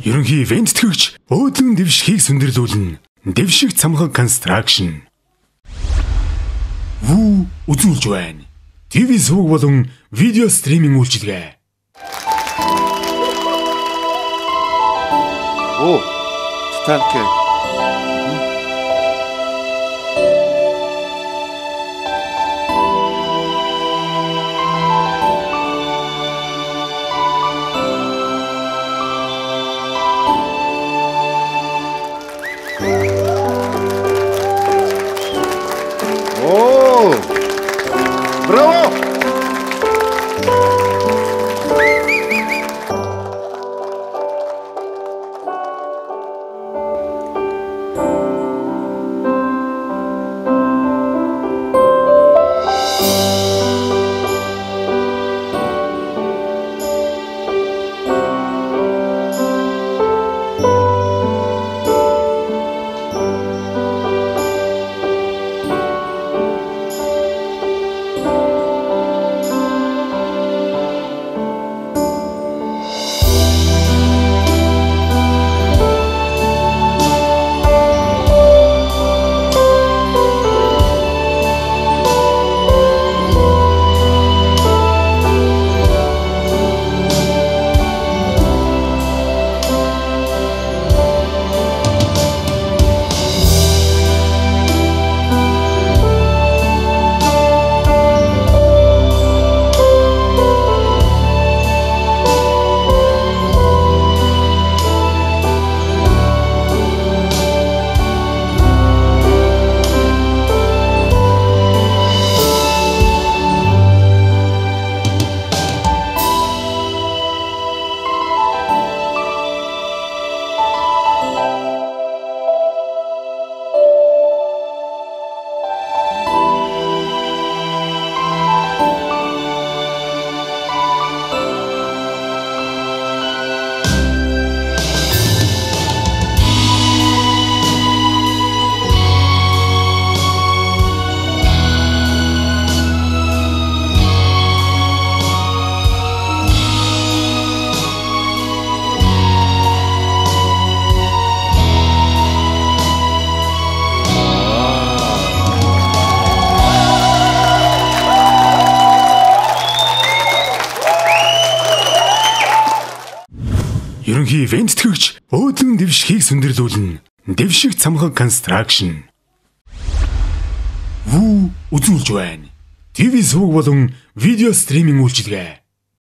Ерөнхий ивент тэтгэгч өөдрөн дэвшихийг сүндэрлүүлнэ. Дэвших цамхаг констракшн. Вүү үзүүлж байна. ТV сувг болон видео стриминг үйлчилгээ. Оо, Титаник. О! Браво! Ерөнхий ивент тэтгэгч өөдрөн дэвшихийг сүндэрлүүлнэ. Дэвших цамхаг констракшн. Вүү үзүүлж байна. ТV сувг болон видео стриминг үйлчилгээ.